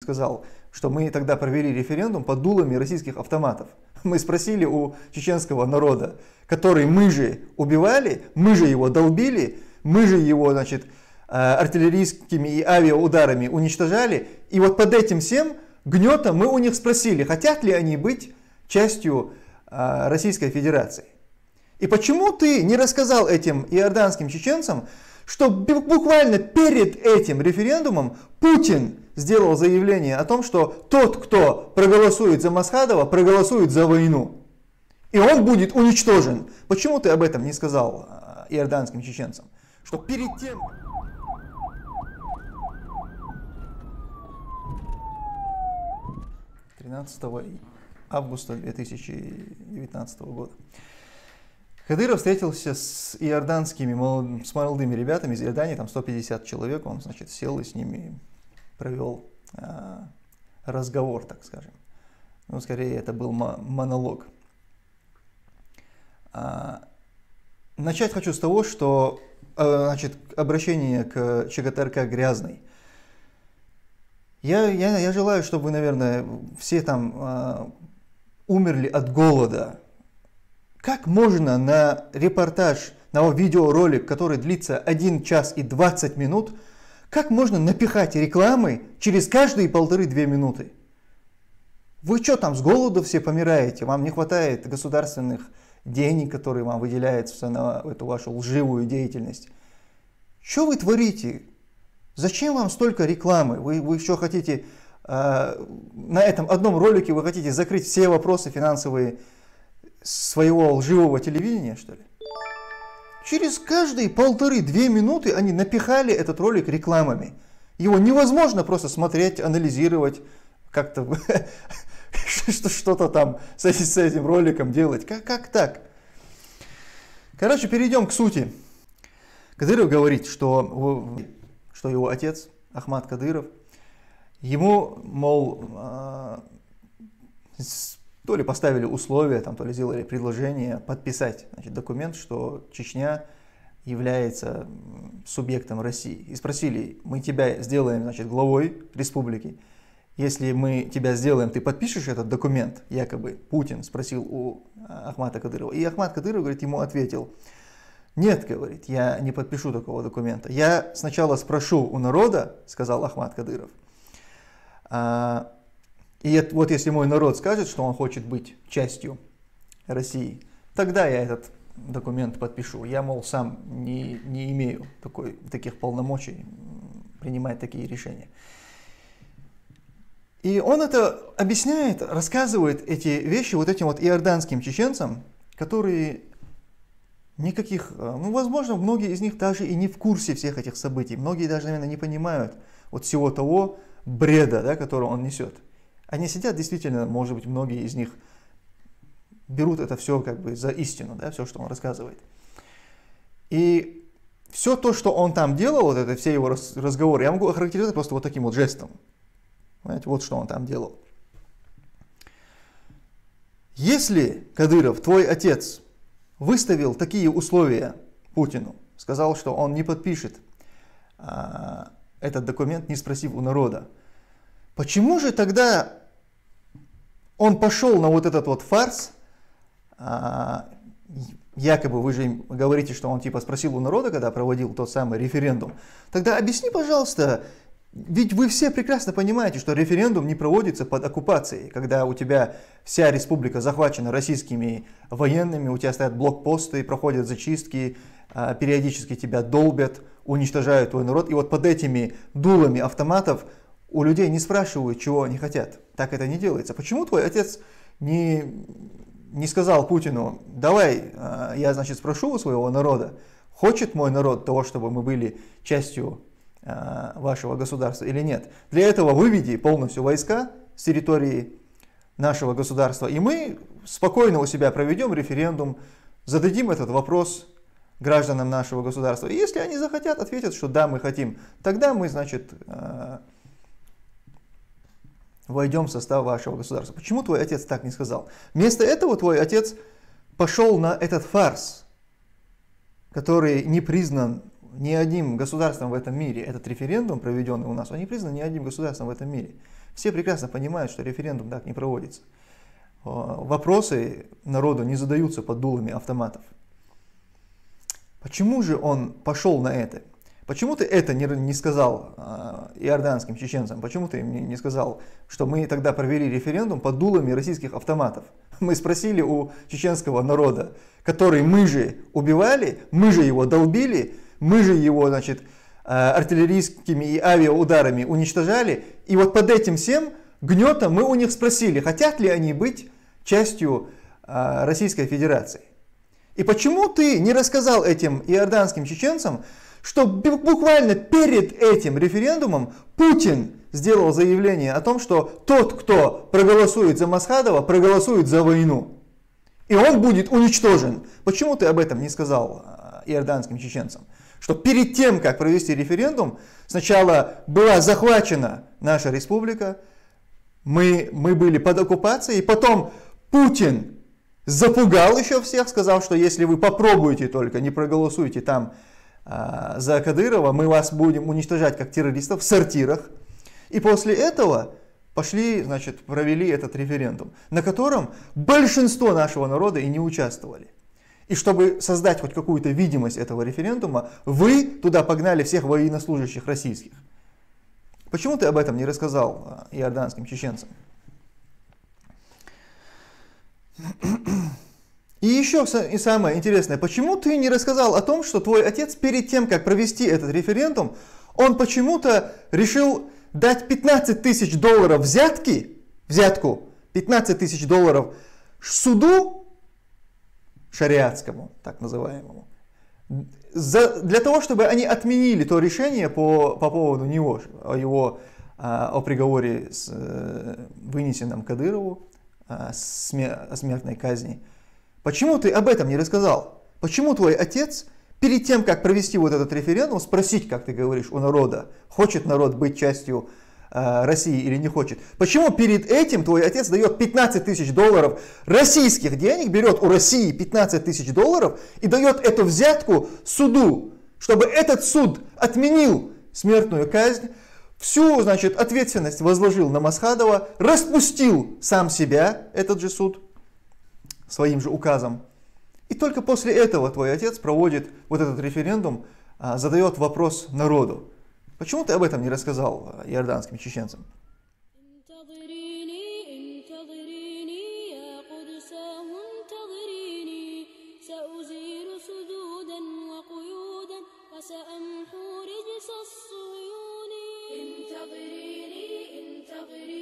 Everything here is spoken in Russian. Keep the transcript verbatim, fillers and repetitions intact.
сказал, что мы тогда провели референдум под дулами российских автоматов. Мы спросили у чеченского народа, который мы же убивали, мы же его долбили, мы же его, значит, артиллерийскими и авиаударами уничтожали. И вот под этим всем гнетом мы у них спросили, хотят ли они быть частью Российской Федерации. И почему ты не рассказал этим иорданским чеченцам, что буквально перед этим референдумом Путин сделал заявление о том, что тот, кто проголосует за Масхадова, проголосует за войну. И он будет уничтожен. Почему ты об этом не сказал иорданским чеченцам? Что перед тем... тринадцатого августа две тысячи девятнадцатого года. Кадыров встретился с иорданскими, молод... с молодыми ребятами из Иордании, там сто пятьдесят человек, он, значит, сел и с ними провел а, разговор, так скажем. Ну, скорее, это был монолог. А, начать хочу с того, что, а, значит, обращение к ЧГТРК Грязный. Я, я, я желаю, чтобы вы, наверное, все там а, умерли от голода. Как можно на репортаж, на видеоролик, который длится один час и двадцать минут, как можно напихать рекламы через каждые полторы-две минуты? Вы что там, с голоду все помираете? Вам не хватает государственных денег, которые вам выделяются на эту вашу лживую деятельность? Что вы творите? Зачем вам столько рекламы? Вы, вы еще хотите, э, на этом одном ролике вы хотите закрыть все вопросы финансовые своего лживого телевидения, что ли? Через каждые полторы-две минуты они напихали этот ролик рекламами. Его невозможно просто смотреть, анализировать, как-то что-то там с этим роликом делать. Как, как так? Короче, перейдем к сути. Кадыров говорит, что, что его отец, Ахмад Кадыров, ему, мол, то ли поставили условия, там, то ли сделали предложение подписать, значит, документ, что Чечня является субъектом России. И спросили, мы тебя сделаем, значит, главой республики. Если мы тебя сделаем, ты подпишешь этот документ, якобы Путин спросил у Ахмата Кадырова. И Ахмат Кадыров, говорит, ему ответил, нет, говорит, я не подпишу такого документа. Я сначала спрошу у народа, сказал Ахмат Кадыров. И вот если мой народ скажет, что он хочет быть частью России, тогда я этот документ подпишу. Я, мол, сам не, не имею такой, таких полномочий принимать такие решения. И он это объясняет, рассказывает эти вещи вот этим вот иорданским чеченцам, которые никаких, ну, возможно, многие из них даже и не в курсе всех этих событий. Многие даже, наверное, не понимают вот всего того бреда, да, который он несет. Они сидят, действительно, может быть, многие из них берут это все как бы за истину, да, все, что он рассказывает. И все то, что он там делал, вот это, все его разговоры, я могу охарактеризовать просто вот таким вот жестом. Понимаете, вот что он там делал. Если, Кадыров, твой отец выставил такие условия Путину, сказал, что он не подпишет а, этот документ, не спросив у народа, почему же тогда он пошел на вот этот вот фарс, а, якобы вы же говорите, что он типа спросил у народа, когда проводил тот самый референдум. Тогда объясни, пожалуйста, ведь вы все прекрасно понимаете, что референдум не проводится под оккупацией, когда у тебя вся республика захвачена российскими военными, у тебя стоят блокпосты, проходят зачистки, а, периодически тебя долбят, уничтожают твой народ, и вот под этими дулами автоматов у людей не спрашивают, чего они хотят. Так это не делается. Почему твой отец не, не сказал Путину, давай, я, значит, спрошу у своего народа, хочет мой народ того, чтобы мы были частью вашего государства или нет? Для этого выведи полностью войска с территории нашего государства, и мы спокойно у себя проведем референдум, зададим этот вопрос гражданам нашего государства. И если они захотят, ответят, что да, мы хотим, тогда мы, значит, войдем в состав вашего государства. Почему твой отец так не сказал? Вместо этого твой отец пошел на этот фарс, который не признан ни одним государством в этом мире. Этот референдум, проведенный у нас, он не признан ни одним государством в этом мире. Все прекрасно понимают, что референдум так не проводится. Вопросы народу не задаются под дулами автоматов. Почему же он пошел на это? Почему ты это не, не сказал э, иорданским чеченцам? Почему ты мне не сказал, что мы тогда провели референдум под дулами российских автоматов? Мы спросили у чеченского народа, который мы же убивали, мы же его долбили, мы же его, значит, э, артиллерийскими и авиаударами уничтожали. И вот под этим всем гнетом мы у них спросили, хотят ли они быть частью э, Российской Федерации. И почему ты не рассказал этим иорданским чеченцам, что буквально перед этим референдумом Путин сделал заявление о том, что тот, кто проголосует за Масхадова, проголосует за войну. И он будет уничтожен. Почему ты об этом не сказал иорданским чеченцам? Что перед тем, как провести референдум, сначала была захвачена наша республика, мы, мы были под оккупацией, и потом Путин запугал еще всех, сказал, что если вы попробуете только, не проголосуете там за Кадырова, мы вас будем уничтожать как террористов в сортирах. И после этого пошли, значит, провели этот референдум, на котором большинство нашего народа и не участвовали. И чтобы создать хоть какую-то видимость этого референдума, вы туда погнали всех военнослужащих российских. Почему ты об этом не рассказал иорданским чеченцам? И еще и самое интересное, почему ты не рассказал о том, что твой отец перед тем, как провести этот референдум, он почему-то решил дать пятнадцать тысяч долларов взятки, взятку, пятнадцать тысяч долларов суду шариатскому, так называемому, за, для того, чтобы они отменили то решение по, по поводу него, о его о приговоре, с, вынесенном Кадырову, о смертной казни. Почему ты об этом не рассказал? Почему твой отец, перед тем, как провести вот этот референдум, спросить, как ты говоришь, у народа, хочет народ быть частью э, России или не хочет? Почему перед этим твой отец дает пятнадцать тысяч долларов российских денег, берет у России пятнадцать тысяч долларов и дает эту взятку суду, чтобы этот суд отменил смертную казнь, всю, значит, ответственность возложил на Масхадова, распустил сам себя, этот же суд, своим же указом. И только после этого твой отец проводит вот этот референдум, задает вопрос народу. Почему ты об этом не рассказал иорданским чеченцам? انتظريني انتظريني